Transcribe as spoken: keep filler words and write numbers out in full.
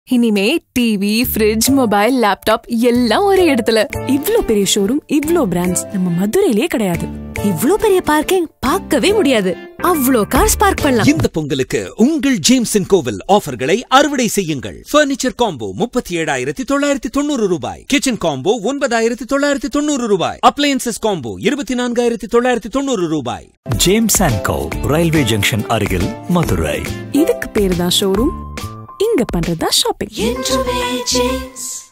இனிமே TV, fridge, mobile, laptop எல்லாம் ஒரே இடத்துல. இவ்ளோ பெரிய ஷோரூம், இவ்ளோ பிராண்ட்ஸ் நம்ம மதுரையிலே கிடையாது. இவ்ளோ பெரிய பார்க்கிங் பார்க்கவே முடியாது. அவ்ளோ கார்ஸ் பார்க் பண்ணலாம். இந்த பொங்கலுக்கு உங்கள் ஜேம்சன் கோவில் ஆஃபர்களை அறுவடை செய்யுங்கள். பர்னிச்சர் காம்போ முப்பத்தி ஏழாயிரத்தி தொள்ளாயிரத்தி தொண்ணூறு ரூபாய். கிச்சன் காம்போ ஒன்பதாயிரத்தி தொள்ளாயிரத்தி தொண்ணூறு ரூபாய். அப்ளையன்சஸ் காம்போ இருபத்தி நான்காயிரத்தி தொள்ளாயிரத்தி தொண்ணூறு ரூபாய். James and co, railway junction அருகில், மதுரை. இதுக்கு பேரு தான் ஷோரூம், இங்க பண்றதா ஷாப்பிங்.